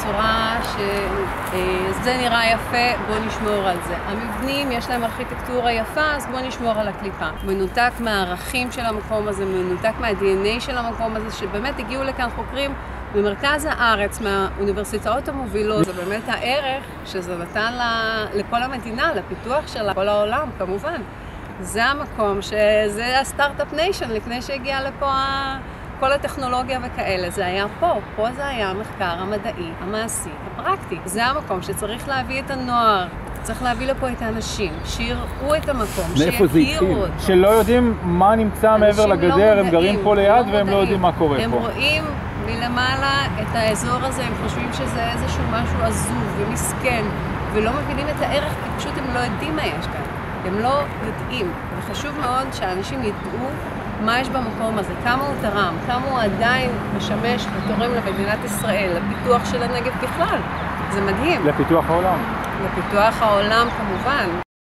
בצורה שזה נראה יפה, בוא נשמור על זה. המבנים, יש להם ארכיטקטורה יפה, אז בוא נשמור על הקליפה. מנותק מהערכים של המקום הזה, מנותק מה-DNA של המקום הזה, שבאמת הגיעו לכאן חוקרים במרכז הארץ, מהאוניברסיטאות המובילות. זה באמת הערך שזה נתן לכל המדינה, לפיתוח שלה, כל העולם כמובן. זה המקום, שזה הסטארט-אפ ניישן, לפני שהגיעה לפה כל הטכנולוגיה וכאלה. זה היה פה זה היה המחקר המדעי, המעשי, הפרקטי. זה המקום שצריך להביא את הנוער, צריך להביא לפה את האנשים, שיראו את המקום, שיכירו אותו. שלא יודעים מה נמצא מעבר לגדר, הם גרים פה ליד והם לא יודעים מה קורה פה. הם רואים מלמעלה את האזור הזה, הם חושבים שזה איזשהו משהו עזוב ומסכן, ולא מבינים את הערך, כי פשוט הם לא יודעים מה יש כאן. הם לא יודעים, וחשוב מאוד שאנשים ידעו מה יש במקום הזה, כמה הוא תרם, כמה הוא עדיין משמש ותורם למדינת ישראל, לפיתוח של הנגב בכלל. זה מדהים. לפיתוח העולם. לפיתוח העולם כמובן.